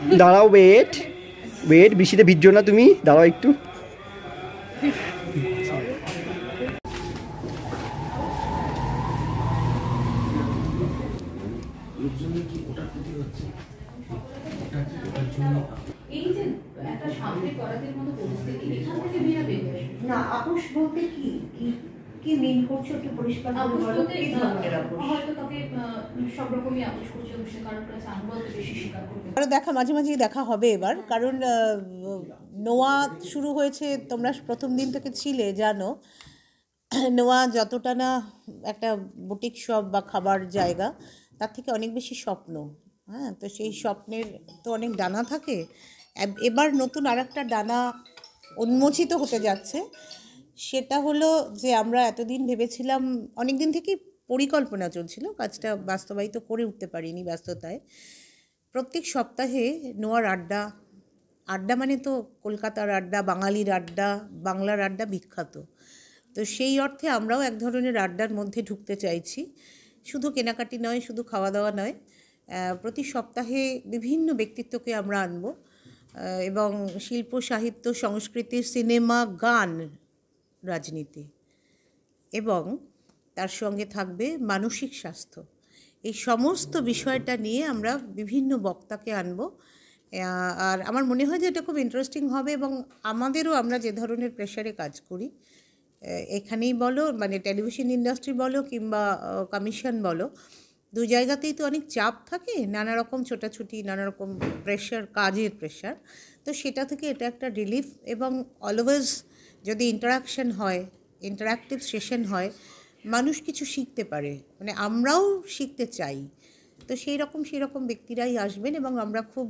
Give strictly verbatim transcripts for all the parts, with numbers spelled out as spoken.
দাঁড়াও, wait wait, বৃষ্টিতে ভিজছো না তুমি, দাঁড়াও একটু। না, আপোষ বলতে কি কি মেন করছো একটু পরিষ্কার করে বলো। কি ধরনের আপোষ? হয়তো তাকে সব রকমই আপোষ করছে, কারণ প্লাস আনবল বেশি স্বীকার করবে। আরও দেখা মাঝে মাঝেই দেখা হবে এবার, কারণ নোয়া শুরু হয়েছে, তোমরা প্রথম দিন থেকে ছিলে জানো। নোয়া যতটা না একটা বুটিক শপ বা খাবার জায়গা, তার থেকে অনেক বেশি স্বপ্ন। হ্যাঁ, তো সেই স্বপ্নের তো অনেক ডানা থাকে। এবার নতুন আর একটা ডানা উন্মোচিত হতে যাচ্ছে। সেটা হলো যে আমরা এতদিন ভেবেছিলাম, অনেক দিন থেকেই পরিকল্পনা চলছিল, কাজটা বাস্তবায়িত করে উঠতে পারিনি ব্যস্ততায়। প্রত্যেক সপ্তাহে নোয়ার আড্ডা, আড্ডা মানে তো কলকাতার আড্ডা, বাঙালির আড্ডা, বাংলার আড্ডা বিখ্যাত। তো সেই অর্থে আমরাও এক ধরনের আড্ডার মধ্যে ঢুকতে চাইছি। শুধু কেনাকাটি নয়, শুধু খাওয়া দাওয়া নয়, প্রতি সপ্তাহে বিভিন্ন ব্যক্তিত্বকে আমরা আনব, এবং শিল্প, সাহিত্য, সংস্কৃতি, সিনেমা, গান, রাজনীতি, এবং তার সঙ্গে থাকবে মানসিক স্বাস্থ্য। এই সমস্ত বিষয়টা নিয়ে আমরা বিভিন্ন বক্তাকে আনব। আর আমার মনে হয় যে এটা খুব ইন্টারেস্টিং হবে, এবং আমাদেরও, আমরা যে ধরনের প্রেশারে কাজ করি এখানেই বলো, মানে টেলিভিশন ইন্ডাস্ট্রি বলো কিংবা কমিশন বলো, দু জায়গাতেই তো অনেক চাপ থাকে, নানা রকম ছোটাছুটি, নানা রকম প্রেশার, কাজের প্রেশার। তো সেটা থেকে এটা একটা রিলিফ, এবং অলওয়েজ যদি ইন্টারাকশন হয়, ইন্টারাক্টিভ সেশন হয়, মানুষ কিছু শিখতে পারে, মানে আমরাও শিখতে চাই। তো সেই রকম সেই রকম ব্যক্তিরাই আসবেন, এবং আমরা খুব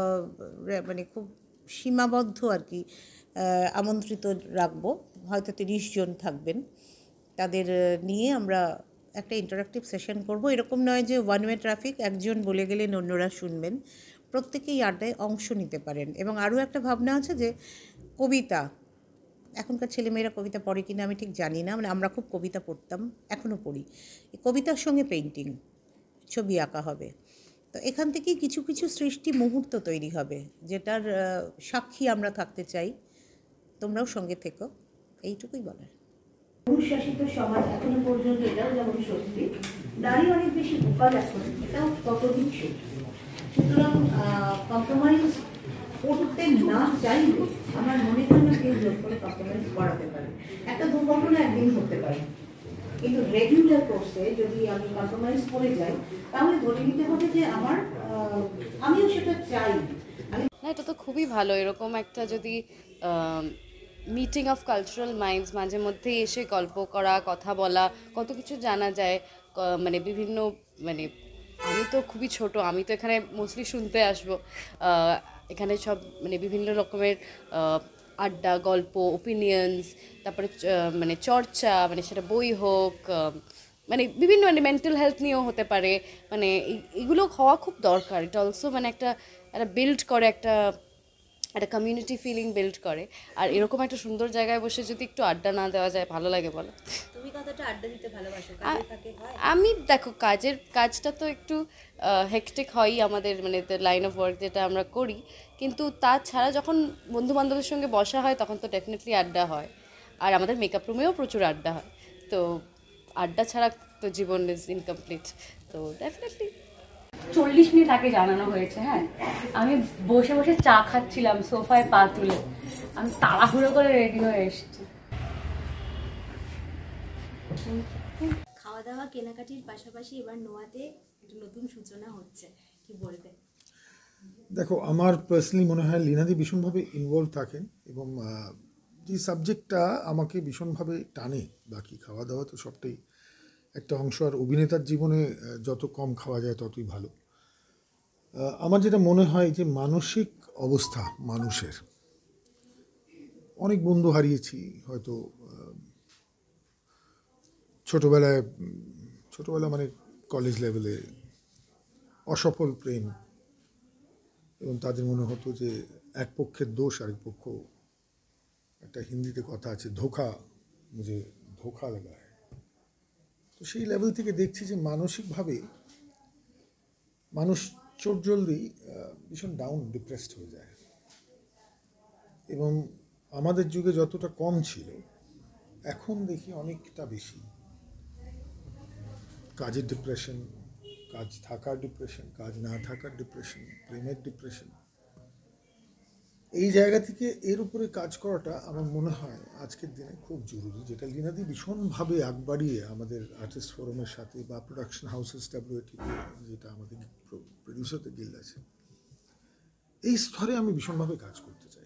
মানে খুব সীমাবদ্ধ আর কি আমন্ত্রিত রাখবো, হয়তো তিরিশ জন থাকবেন। তাদের নিয়ে আমরা একটা ইন্টারাক্টিভ সেশন করব। এরকম নয় যে ওয়ান ওয়ে ট্রাফিক, একজন বলে গেলেন অন্যরা শুনবেন, প্রত্যেকেই আড্ডায় অংশ নিতে পারেন। এবং আরও একটা ভাবনা আছে যে কবিতা, এখনকার ছেলেমেয়েরা কবিতা পড়ে কিনা আমি ঠিক জানি না, মানে আমরা খুব কবিতা পড়তাম, এখনও পড়ি। কবিতার সঙ্গে পেইন্টিং, ছবি আঁকা হবে। তো এখান থেকেই কিছু কিছু সৃষ্টি মুহূর্ত তৈরি হবে, যেটার সাক্ষী আমরা থাকতে চাই। তোমরাও সঙ্গে থেকো, এইটুকুই বলার। পুরুষশাসিত সমাজ এখনো পর্যন্ত, এটাও যেমন সত্যি, নারী অনেক বেশি ভোকাল এখন, এটাও ততদিন সত্যি। সুতরাং কম্প্রোমাইজ করতে না চাইলে আমার মনে হয় না কেউ জোর করে কম্প্রোমাইজ করাতে পারে। একটা দুর্ঘটনা একদিন হতে পারে, কিন্তু রেগুলার কোর্সে যদি আমি কম্প্রোমাইজ করে যাই, তাহলে ধরে নিতে হবে যে আমার আমিও সেটা চাই। না, এটা তো খুবই ভালো, এরকম একটা যদি মিটিং অফ কালচারাল মাইন্ডস, মাঝে মধ্যেই এসে গল্প করা, কথা বলা, কত কিছু জানা যায়। মানে বিভিন্ন, মানে আমি তো খুবই ছোট, আমি তো এখানে মোস্টলি শুনতে আসবো। এখানে সব মানে বিভিন্ন রকমের আড্ডা, গল্প, ওপিনিয়ন্স, তারপরে মানে চর্চা, মানে সেটা বই হোক, মানে বিভিন্ন, মানে মেন্টাল হেলথ নিয়েও হতে পারে, মানে এগুলো হওয়া খুব দরকার। এটা অলসো মানে একটা একটা বিল্ড করে, একটা একটা কমিউনিটি ফিলিং বিল্ড করে। আর এরকম একটা সুন্দর জায়গায় বসে যদি একটু আড্ডা না দেওয়া যায়, ভালো লাগে বলো? তুমি কতটা আড্ডা দিতে ভালোবাসো? আমি দেখো, কাজের কাজটা তো একটু হেকটেক হয়ই আমাদের, মানে লাইন অফ ওয়ার্ক যেটা আমরা করি, কিন্তু তাছাড়া যখন বন্ধু বান্ধবের সঙ্গে বসা হয় তখন তো ডেফিনেটলি আড্ডা হয়। আর আমাদের মেকআপ রুমেও প্রচুর আড্ডা হয়। তো আড্ডা ছাড়া তো জীবন ইজ ইনকমপ্লিট। তো ডেফিনেটলি চল্লিশ মিনিট আগে জানানো হয়েছে। হ্যাঁ, আমি বসে বসে চা খাচ্ছিলাম সোফায় পা তুলে, আমি তাড়াহুড়ো করে রেডি হয়ে এসেছি। খাওয়া দাওয়া, কেনাকাটির পাশাপাশি এবার নোয়াতে একটা নতুন সূচনা হচ্ছে, কি বলবে? দেখো, আমার পার্সোনালি মনে হয় লীনাদি ভীষণভাবে ইনভলভ থাকেন, এবং যে সাবজেক্টটা আমাকে ভীষণভাবে টানে, বাকি খাওয়া দাওয়া তো সবটাই একটা অংশ, আর অভিনেতার জীবনে যত কম খাওয়া যায় ততই ভালো। আমার যেটা মনে হয় যে মানসিক অবস্থা মানুষের, অনেক বন্ধু হারিয়েছি হয়তো ছোটোবেলায়, ছোটোবেলা মানে কলেজ লেভেলে, অসফল প্রেম, এবং তাদের মনে হতো যে এক পক্ষের দোষ আরেক পক্ষ, একটা হিন্দিতে কথা আছে, ধোকা, মুঝে ধোকা লাগা হয়। তো সেই লেভেল থেকে দেখছি যে মানসিকভাবে মানুষ চোট জলদি ভীষণ ডাউন ডিপ্রেসড হয়ে যায়, এবং আমাদের যুগে যতটা কম ছিল এখন দেখি অনেকটা বেশি। কাজের ডিপ্রেশন, কাজ থাকার ডিপ্রেশন, কাজ না থাকার ডিপ্রেশন, প্রেমের ডিপ্রেশন, এই জায়গা থেকে এর উপরে কাজ করাটা আমার মনে হয় আজকের দিনে খুব জরুরি, যেটা লীনাদি ভীষণভাবে আগ বাড়িয়ে আমাদের আর্টিস্ট ফোরামের সাথে বা প্রোডাকশন হাউসেস ডাব্লিউএটি যেটা আমাদের প্রডিউসারদের গিল্ড আছে, এই স্তরে আমি ভীষণভাবে কাজ করতে চাই।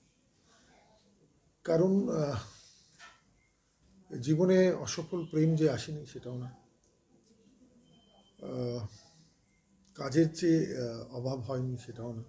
কারণ জীবনে অসফল প্রেম যে আসেনি সেটাও না, কাজের যে অভাব হয়নি সেটাও না,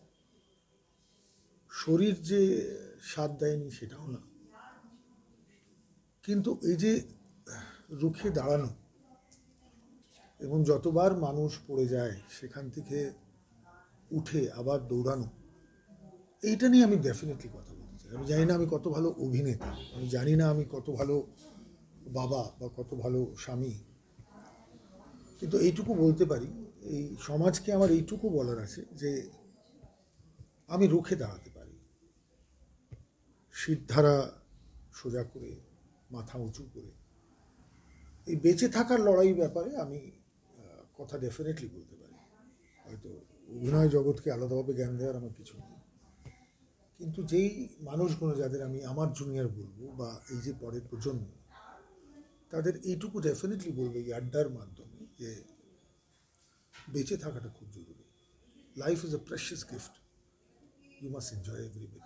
শরীর যে সাথ দেয়নি সেটাও না, কিন্তু এই যে রুখে দাঁড়ানো এবং যতবার মানুষ পড়ে যায় সেখান থেকে উঠে আবার দৌড়ানো, এইটা নিয়ে আমি ডেফিনেটলি কথা বলতে চাই। আমি জানি না আমি কত ভালো অভিনেতা, আমি জানি না আমি কত ভালো বাবা বা কত ভালো স্বামী, কিন্তু এইটুকু বলতে পারি, এই সমাজকে আমার এইটুকু বলার আছে যে আমি রুখে দাঁড়াতে পারি, শিরধারা সোজা করে, মাথা উঁচু করে, এই বেঁচে থাকার লড়াই ব্যাপারে আমি কথা ডেফিনেটলি বলতে পারি। হয়তো অভিনয় জগৎকে আলাদাভাবে জ্ঞান দেওয়ার আমার কিছু নেই, কিন্তু যেই মানুষগুলো যাদের আমি আমার জুনিয়র বলবো বা এই যে পরের প্রজন্ম, তাদের এইটুকু ডেফিনেটলি বলবো এই আড্ডার মাধ্যমে যে বেঁচে থাকাটা খুব জরুরি। Life is a precious gift, you must enjoy every bit.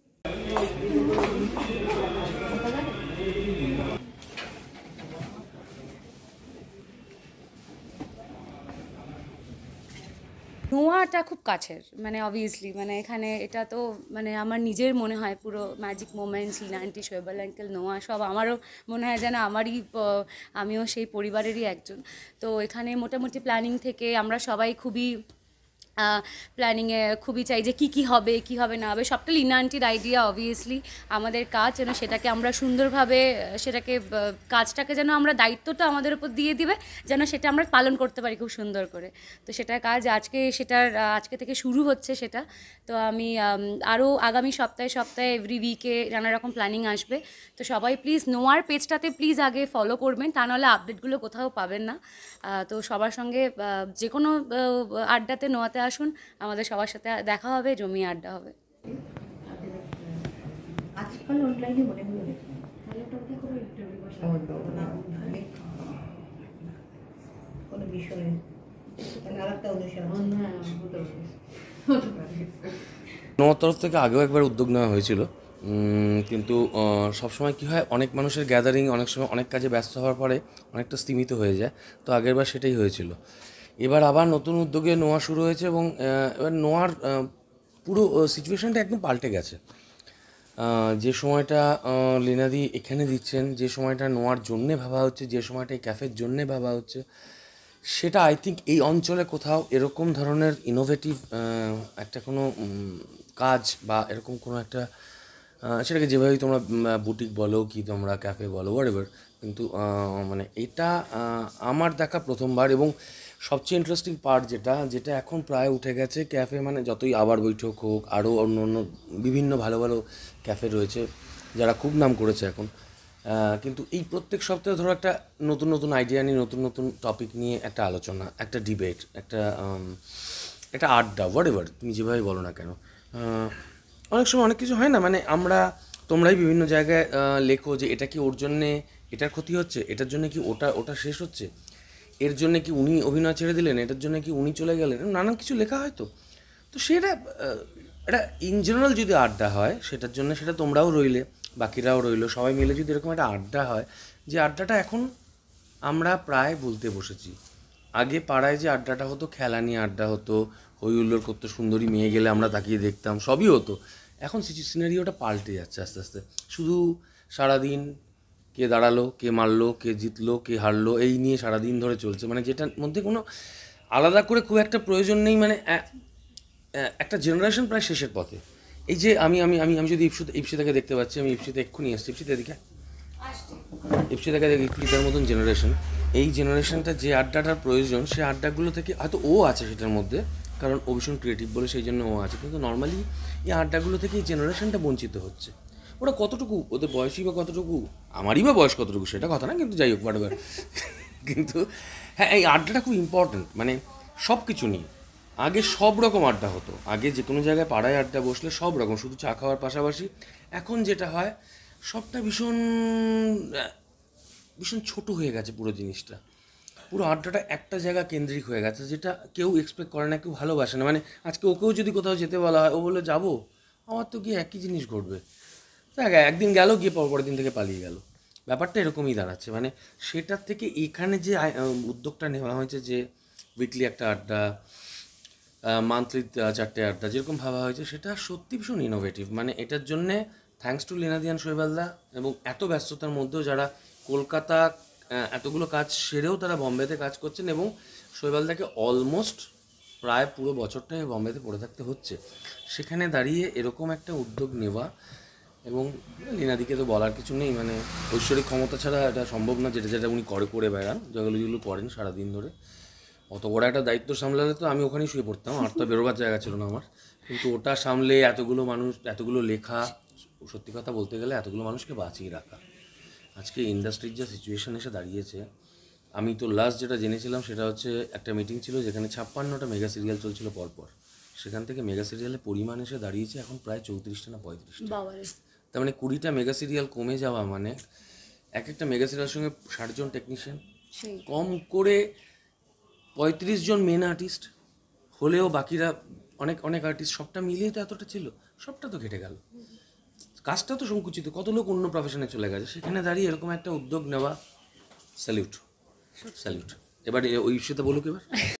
নোয়াটা খুব কাছের, মানে অবভিয়াসলি, মানে এখানে এটা তো মানে আমার নিজের মনে হয় পুরো ম্যাজিক মোমেন্টস, লীনা আন্টি, শোয়েবাল আঙ্কেল, নোয়া সব আমারও মনে হয় যেন আমারই, আমিও সেই পরিবারেরই একজন। তো এখানে মোটামুটি প্ল্যানিং থেকে আমরা সবাই খুবই প্ল্যানিংয়ে খুবই চাই যে কী কী হবে কী হবে না হবে, সবটা লীনা আন্টির আইডিয়া। অবভিয়াসলি আমাদের কাজ যেন সেটাকে আমরা সুন্দরভাবে, সেটাকে কাজটাকে যেন আমরা, দায়িত্বটা আমাদের উপর দিয়ে দিবে যেন সেটা আমরা পালন করতে পারি খুব সুন্দর করে। তো সেটার কাজ আজকে, সেটার আজকে থেকে শুরু হচ্ছে সেটা। তো আমি আরও আগামী সপ্তাহে সপ্তাহে এভরি উইকে নানা রকম প্ল্যানিং আসবে। তো সবাই প্লিজ নোয়ার পেজটাতে প্লিজ আগে ফলো করবেন, তা নাহলে আপডেটগুলো কোথাও পাবেন না। তো সবার সঙ্গে যে কোনো আড্ডাতে নোয়াতে আসুন, আমাদের সবার সাথে দেখা হবে, জমিয়ে আড্ডা হবে। আজকাল অনলাইনে মনে হলো কোনো বিষয়ে আরেকটা অনুসরণ নোয়ার তরফ থেকে আগেও একবার উদ্যোগ নেওয়া হয়েছিল, কিন্তু সবসময় কী হয়, অনেক মানুষের গ্যাদারিং অনেক সময় অনেক কাজে ব্যস্ত হওয়ার পরে অনেকটা স্তীমিত হয়ে যায়। তো আগেরবার সেটাই হয়েছিল। এবার আবার নতুন উদ্যোগে নোয়া শুরু হয়েছে, এবং এবার নোয়ার পুরো সিচুয়েশানটা একদম পাল্টে গেছে। যে সময়টা লীনাদি এখানে দিচ্ছেন, যে সময়টা নোয়ার জন্যে ভাবা হচ্ছে, যে সময়টা এই ক্যাফের জন্যে ভাবা হচ্ছে, সেটা আই থিঙ্ক এই অঞ্চলে কোথাও এরকম ধরনের ইনোভেটিভ একটা কোনো কাজ বা এরকম কোনো একটা, সেটাকে যেভাবেই তোমরা বুটিক বলো কি তোমরা ক্যাফে বলো হোয়াটএভার, কিন্তু মানে এটা আমার দেখা প্রথমবার। এবং সবচেয়ে ইন্টারেস্টিং পার্ট যেটা যেটা এখন প্রায় উঠে গেছে, ক্যাফে মানে যতই আবার বৈঠক হোক, আরও অন্য অন্য বিভিন্ন ভালো ভালো ক্যাফে রয়েছে যারা খুব নাম করেছে এখন, কিন্তু এই প্রত্যেক সপ্তাহে ধরো একটা নতুন নতুন আইডিয়া নিয়ে, নতুন নতুন টপিক নিয়ে একটা আলোচনা, একটা ডিবেট, একটা একটা আড্ডা, হোয়াটএভার তুমি যেভাবে বলো না কেন। অনেক সময় অনেক কিছু হয় না, মানে আমরা, তোমরাই বিভিন্ন জায়গায় লেখো যে এটা কি ওর জন্যে এটার ক্ষতি হচ্ছে, এটার জন্য কি ওটা ওটা শেষ হচ্ছে, এর জন্য কি উনি অভিনয় ছেড়ে দিলেন, এটার জন্য কি উনি চলে গেলেন, নানান কিছু লেখা হয়। তো তো সেটা এটা ইন জেনারেল যদি আড্ডা হয়, সেটার জন্য সেটা তোমরাও রইলে, বাকিরাও রইলো, সবাই মিলে যদি এরকম একটা আড্ডা হয়, যে আড্ডাটা এখন আমরা প্রায় বলতে বসেছি। আগে পাড়ায় যে আড্ডাটা হতো, খেলা নিয়ে আড্ডা হতো, হই হুল্লোড় করতো, সুন্দরী মেয়ে গেলে আমরা তাকিয়ে দেখতাম, সবই হতো। এখন সিনারিওটা পাল্টে যাচ্ছে আস্তে আস্তে। শুধু সারাদিন কে দাঁড়ালো, কে মারলো, কে জিতলো, কে হারলো, এই নিয়ে সারাদিন ধরে চলছে, মানে যেটার মধ্যে কোনো আলাদা করে খুব একটা প্রয়োজন নেই। মানে একটা জেনারেশন প্রায় শেষের পথে। এই যে আমি আমি আমি আমি যদি ইপসিতে ইপসিতাকে দেখতে পাচ্ছি, আমি ইপসিতে এক্ষুনি আসছি, ইপসিতে এদিকে ইপসিতাকে দেখি, ইপসিতার মতন জেনারেশন এই জেনারেশনটা যে আড্ডাটার প্রয়োজন সেই আড্ডাগুলো থেকে হয়তো ও আছে সেটার মধ্যে, কারণ ও ভীষণ ক্রিয়েটিভ বলে সেই জন্য ও আছে, কিন্তু নর্মালি এই আড্ডাগুলো থেকে এই জেনারেশনটা বঞ্চিত হচ্ছে। ওরা কতটুকু, ওদের বয়সই বা কতটুকু, আমারই বা বয়স কতটুকু সেটা কথা না, কিন্তু যাই হোক বারবার কিন্তু হ্যাঁ এই আড্ডাটা খুব ইম্পর্ট্যান্ট, মানে সব কিছু নিয়ে। আগে সব রকম আড্ডা হতো, আগে যে কোনো জায়গায় পাড়ায় আড্ডা বসলে সব রকম, শুধু চা খাওয়ার পাশাপাশি। এখন যেটা হয় সবটা ভীষণ ভীষণ ছোট হয়ে গেছে পুরো জিনিসটা, পুরো আড্ডাটা একটা জায়গা কেন্দ্রিক হয়ে গেছে, যেটা কেউ এক্সপেক্ট করে না, কেউ ভালোবাসে না। মানে আজকে ওকেও যদি কোথাও যেতে বলা হয়, ও বলে যাবো, আমার তো গিয়ে একই জিনিস ঘটবে, দেখ একদিন গেল, গিয়ে পরের দিন থেকে পালিয়ে গেল, ব্যাপারটা এরকমই দাঁড়াচ্ছে। মানে সেটার থেকে এখানে যে উদ্যোগটা নেওয়া হয়েছে, যে উইকলি একটা আড্ডা, মান্থলি চারটে আড্ডা যেরকম ভাবা হয়েছে, সেটা সত্যি ভীষণ ইনোভেটিভ। মানে এটার জন্যে থ্যাঙ্কস টু লীনাদিয়ান শৈবালদা, এবং এত ব্যস্ততার মধ্যেও যারা কলকাতা এতগুলো কাজ সেরেও তারা বম্বেতে কাজ করছেন, এবং শৈবালদাকে অলমোস্ট প্রায় পুরো বছরটাই বম্বেতে পড়ে থাকতে হচ্ছে, সেখানে দাঁড়িয়ে এরকম একটা উদ্যোগ নেওয়া। এবং লীনাদিকে তো বলার কিছু নেই, মানে ঐশ্বরিক ক্ষমতা ছাড়া এটা সম্ভব না, যেটা যেটা উনি করে করে বেড়ান, যেগুলো যেগুলো করেন সারাদিন ধরে। অত বড় একটা দায়িত্ব সামলালে তো আমি ওখানেই শুয়ে পড়তাম, আর তো বেরোবার জায়গা ছিল না আমার। কিন্তু ওটা সামলে এতগুলো মানুষ, এতগুলো লেখা, সত্যি কথা বলতে গেলে এতগুলো মানুষকে বাঁচিয়ে রাখা, আজকে ইন্ডাস্ট্রির যা সিচুয়েশন এসে দাঁড়িয়েছে। আমি তো লাস্ট যেটা জেনেছিলাম সেটা হচ্ছে একটা মিটিং ছিল যেখানে ছাপ্পান্নটা মেগা সিরিয়াল চলছিল পরপর, সেখান থেকে মেগা সিরিয়ালের পরিমাণ এসে দাঁড়িয়েছে এখন প্রায় চৌত্রিশটা না পঁয়ত্রিশটা। তার মানে কুড়িটা মেগা সিরিয়াল কমে যাওয়া মানে এক একটা মেগা সিরিয়ালের সঙ্গে ষাট জন টেকনিশিয়ান, কম করে পঁয়ত্রিশ জন মেন আর্টিস্ট হলেও বাকিরা অনেক অনেক আর্টিস্ট, সবটা মিলিয়ে তো এতটা ছিল, সবটা তো ঘেটে গেল, কাজটা তো সংকুচিত, কত লোক অন্য প্রফেশনে চলে গেছে। সেখানে দাঁড়িয়ে এরকম একটা উদ্যোগ নেওয়া, স্যালিউট স্যালিউট। এবার ওই ইস্যুতে বলুক এবার।